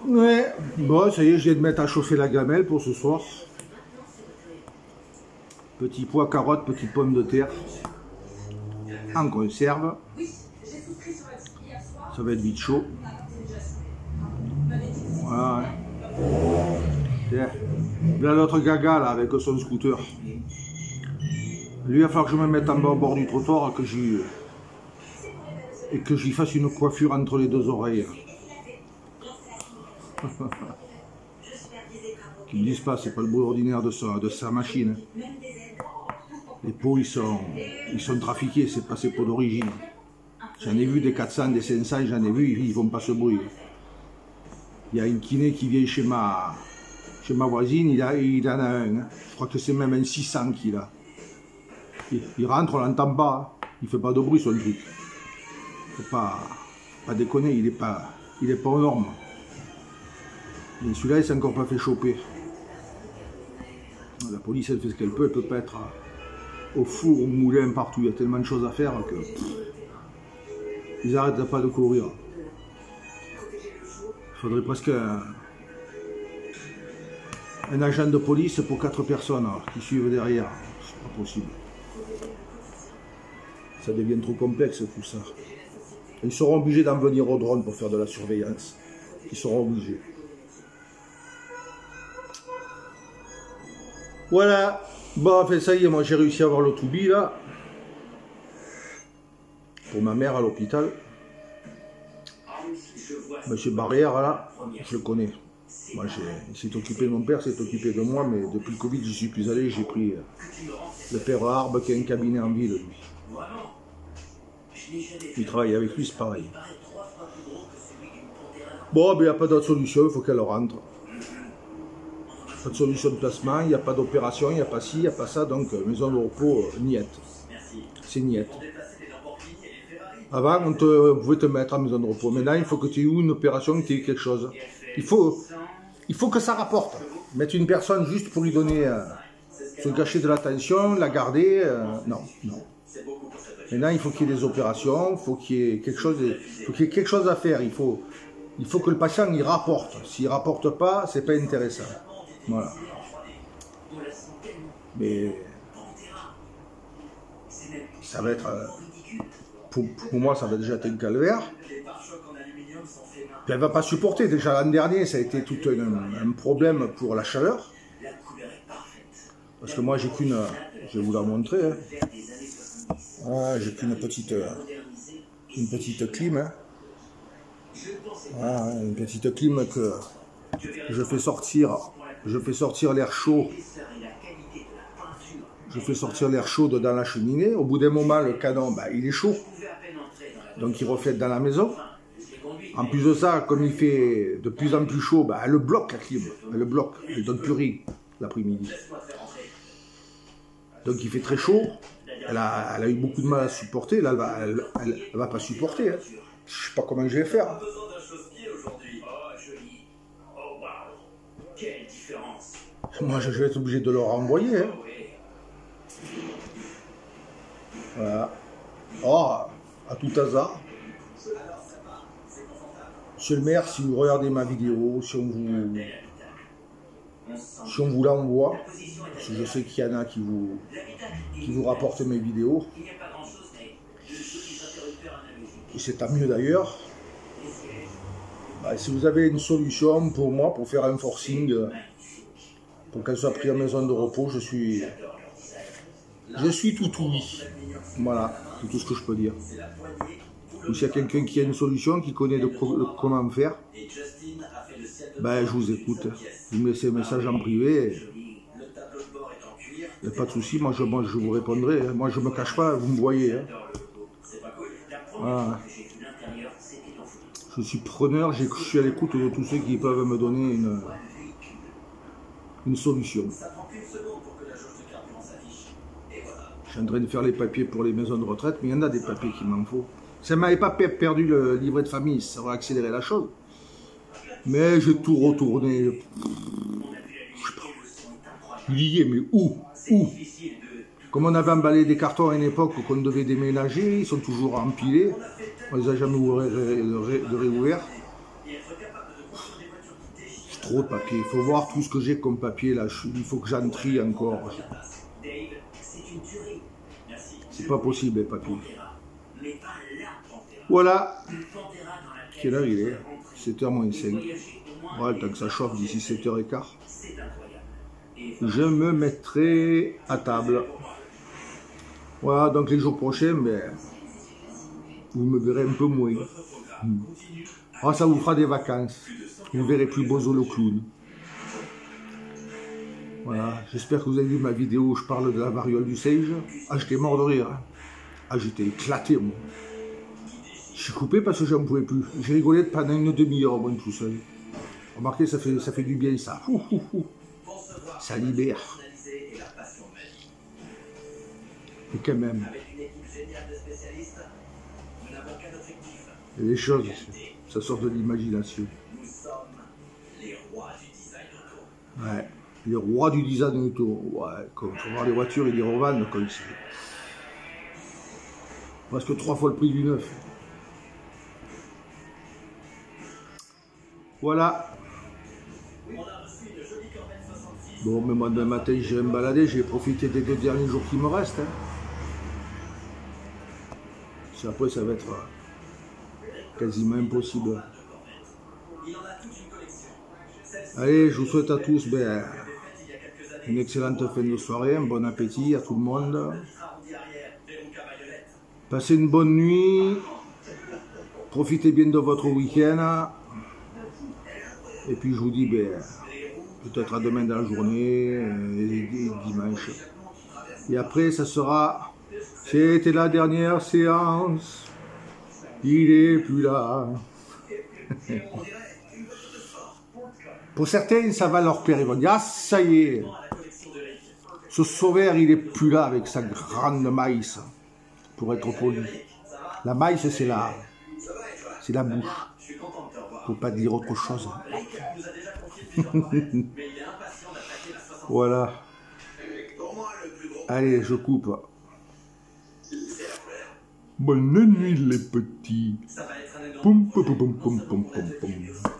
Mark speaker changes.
Speaker 1: Ouais, bon, ça y est, je viens de mettre à chauffer la gamelle pour ce soir. Petit pois, carottes, petites pommes de terre. En conserve. Ça va être vite chaud. Voilà. Tiens. Là, l'autre gaga, là, avec son scooter. Lui, il va falloir que je me mette en bas au bord du trottoir et que j'y fasse une coiffure entre les deux oreilles. Qu'ils me disent pas, c'est pas le bout ordinaire de sa machine. Les pots, ils sont trafiqués, c'est pas ses pots d'origine. J'en ai vu des 400, des 500, j'en ai vu, ils vont pas se brouiller. Il y a une kiné qui vient chez ma voisine, il en a un. Hein. Je crois que c'est même un 600 qu'il a. Il rentre, on l'entend pas, hein. Il fait pas de bruit son truc. Faut pas déconner, il est pas aux normes. Et celui-là, il s'est encore pas fait choper. La police, elle fait ce qu'elle peut pas être au four, au moulin, partout. Il y a tellement de choses à faire que ils arrêtent pas de courir. Il faudrait presque un agent de police pour 4 personnes qui suivent derrière. C'est pas possible. Ça devient trop complexe tout ça. Ils seront obligés d'en venir au drone pour faire de la surveillance. Ils seront obligés. Voilà. Bon, enfin ça y est, moi j'ai réussi à avoir le Toubi là. Pour ma mère à l'hôpital. Monsieur Barrière là, je le connais. Moi, il s'est occupé de mon père, s'est occupé de moi, mais depuis le Covid, j'y suis plus allé. J'ai pris le père Arbe qui a un cabinet en ville, lui. Il travaille avec lui, c'est pareil. Bon, mais il n'y a pas d'autre solution, il faut qu'elle rentre. Pas de solution de placement, il n'y a pas d'opération, il n'y a pas ci, il n'y a pas ça, donc maison de repos, niette. C'est niette. Avant, on pouvait te mettre en maison de repos. Maintenant, il faut que tu aies eu une opération, que tu aies eu quelque chose. Il faut que ça rapporte. Mettre une personne juste pour lui donner, se gâcher de l'attention, la garder, non. Maintenant, il faut qu'il y ait des opérations, il faut qu'il y ait quelque chose à faire. Il faut que le patient il rapporte. S'il ne rapporte pas, c'est pas intéressant. Voilà. Mais ça va être, pour moi, ça va déjà être un calvaire. Puis elle ne va pas supporter. Déjà l'an dernier, ça a été tout un problème pour la chaleur. Parce que moi, j'ai qu'une, je vais vous la montrer. Hein. Voilà, j'ai qu'une petite clim. Hein. Voilà, une petite clim que je fais sortir l'air chaud. Je fais sortir l'air chaud dans la cheminée. Au bout d'un moment, le canon, il est chaud. Donc il reflète dans la maison. En plus de ça, comme il fait de plus en plus chaud, elle bloque la clim. Elle le bloque. Elle ne donne plus rien l'après-midi. Donc il fait très chaud. Elle a eu beaucoup de mal à supporter. Là, elle va pas supporter. Hein. Je ne sais pas comment je vais faire. Moi, je vais être obligé de le renvoyer. Hein. Voilà. Oh, à tout hasard. Monsieur le maire, si vous regardez ma vidéo, si on vous l'envoie, parce que je sais qu'il y en a qui vous rapportent mes vidéos, et c'est tant mieux d'ailleurs. Si vous avez une solution pour moi, pour faire un forcing, pour qu'elle soit prise en maison de repos, je suis tout oui. Voilà, c'est tout ce que je peux dire. Ou s'il y a quelqu'un qui a une solution, qui connaît comment faire, je vous écoute. Vous me laissez un message en privé. Il n'y a pas de souci, moi je vous répondrai. Moi je ne me cache pas, vous me voyez. Hein. Voilà. Je suis preneur, je suis à l'écoute de tous ceux qui peuvent me donner une solution. Je suis en train de faire les papiers pour les maisons de retraite, mais il y en a des papiers qu'il m'en faut. Ça ne m'avait pas perdu le livret de famille, ça aurait accéléré la chose. Mais j'ai tout retourné. Je disais, mais où? Comme on avait emballé des cartons à une époque qu'on devait déménager, ils sont toujours empilés. On ne les a jamais réouverts. trop de papier. Il faut voir tout ce que j'ai comme papier là. Il faut que j'en trie encore. C'est pas possible les papiers. Voilà. Quelle heure il est? 7h moins 5. Voilà, le temps que ça chauffe d'ici 7h15. Je me mettrai à table. Voilà, donc les jours prochains, ben, vous me verrez un peu moins. Ah, ça vous fera des vacances. Vous ne verrez plus Bozo le clown. Voilà, j'espère que vous avez vu ma vidéo où je parle de la variole du singe. Ah, j'étais mort de rire. Hein. Ah, j'étais éclaté, moi. Je suis coupé parce que j'en pouvais plus. J'ai rigolé pendant une demi-heure, moi, tout seul. Remarquez, ça fait du bien, ça. Ça libère. Et quand même. Et les choses, ça sort de l'imagination. Ouais. Les rois du design auto. Ouais, quand on va voir les voitures et les revendre, comme c'est. Presque 3 fois le prix du neuf. Voilà. Bon, mais moi demain matin, je vais me balader, j'ai profité des 2 derniers jours qui me restent. Hein. Après, ça va être quasiment impossible. Allez, je vous souhaite à tous une excellente fin de soirée, un bon appétit à tout le monde. Passez une bonne nuit. Profitez bien de votre week-end. Et puis je vous dis peut-être à demain dans la journée et dimanche. Et après, ça sera... C'était la dernière séance. Il est plus là. Pour certains, ça va leur plaire. Ils vont dire, ah, ça y est. Ce sauveur, il est plus là avec sa grande maïs. Pour être poli. La maïs, c'est la bouche. Faut pas dire autre chose. Voilà. Allez, je coupe. Bonne nuit les petits. Poum, poum, poum, poum, poum, poum, poum.